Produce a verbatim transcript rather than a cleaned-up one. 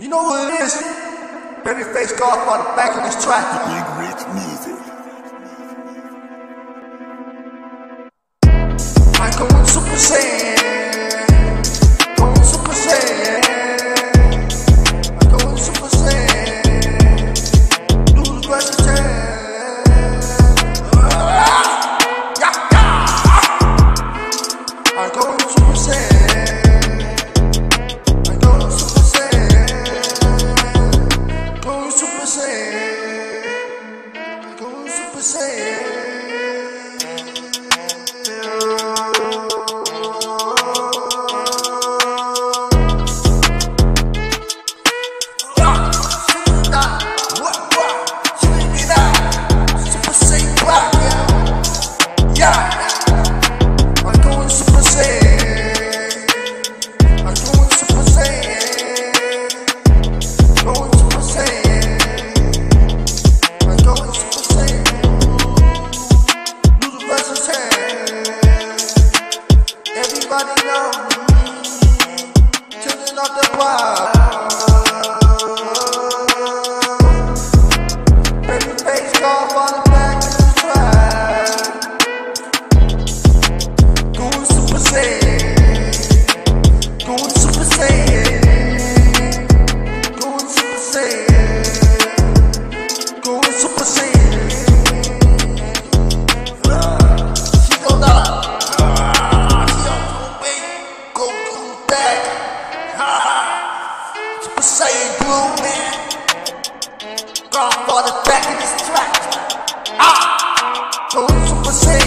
You know what it is? Babyface Godfather back in this track. Big Rich Music. I'm going Super Saiyan. Going Super Saiyan. I'm going Super Saiyan. Lose President. Yeah, yeah. I'm going Super Saiyan. I'm going Super Saiyan. Going Super Saiyan. I'm going Super Saiyan. Everybody know me, turning up the wild. Babyface Godfather back in the track. Going Super Saiyan, going Super Saiyan, going Super Saiyan, going Super Saiyan. She go down. Super Saiyan Blue, man. Godfather back in this track. Ah, going Super Saiyan.